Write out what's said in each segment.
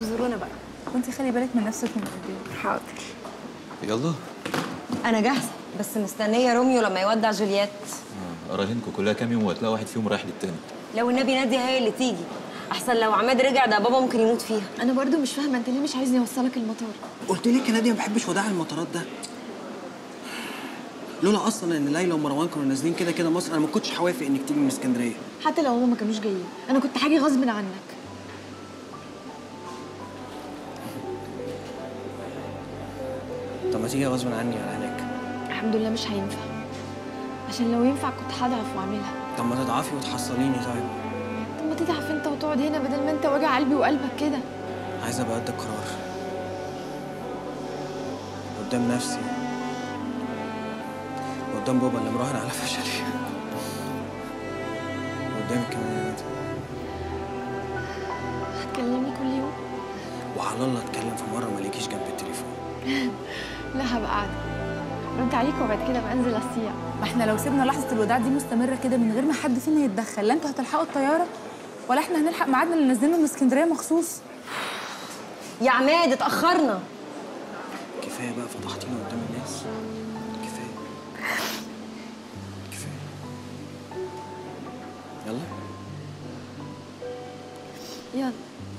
زورونا بقى، وانتي خلي بالك من نفسك من الرجاله. حاضر. يلا. انا جاهزه بس مستنيه روميو لما يودع جولييت. اراهنكم كلها كام يوم وهتلاقي واحد فيهم رايح للتاني. لو النبي نادية هي اللي تيجي، احسن لو عماد رجع ده بابا ممكن يموت فيها. انا برضو مش فاهمه انت ليه مش عايزني اوصلك المطار؟ قلت لك يا ناديه ما بحبش وداع المطارات ده. لولا اصلا ان ليلى ومروان كانوا نازلين كده كده مصر انا ما كنتش هوافق انك تيجي من اسكندريه. حتى لو هما ما كانوش جايين انا كنت حاجه غصب عنك. طب ما تيجي غصب عني على هناك. الحمد لله مش هينفع، عشان لو ينفع كنت هضعف واعملها. طب ما تضعفي وتحصليني طيب. طب ما تضعف انت وتقعد هنا بدل ما انت وجع قلبي وقلبك كده. عايز ابقى قد القرار قدام نفسي وقدام بابا اللي مراهن على فشلي وقدامك كمان يا ناديه. هتكلمني كل يوم؟ وعلى الله اتكلم في مره ما ليكيش جنب التليفون. لا هبقى قاعده رد عليك وبعد كده بنزل اصيع. ما احنا لو سيبنا لحظه الوداع دي مستمره كده من غير ما حد فينا يتدخل، لا انتوا هتلحقوا الطياره ولا احنا هنلحق ميعادنا اللي نازلينه من اسكندريه مخصوص. يا عماد اتاخرنا. كفايه بقى فضحتينا قدام الناس. كفايه كفايه. يلا يلا.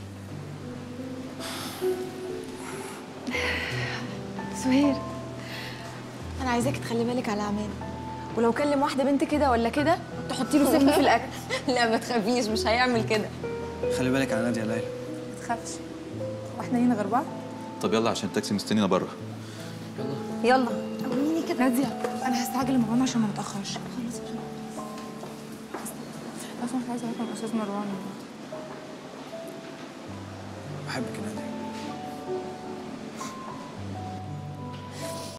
سهير انا عايزاك تخلي بالك على عماد، ولو كلم واحده بنت كده ولا كده تحطي له سم في الاكل. لا ما تخافيش مش هيعمل كده. خلي بالك على ناديه يا ليلى. ما تخافش واحنا لينا غير بعض. طب يلا عشان التاكسي مستنينا بره. يلا. قوميني كده. ناديه انا هستعجل مروان عشان ما نتاخرش. خلاص لو سمحت عايزه اعرف الاستاذ مروان. بحبك يا ناديه.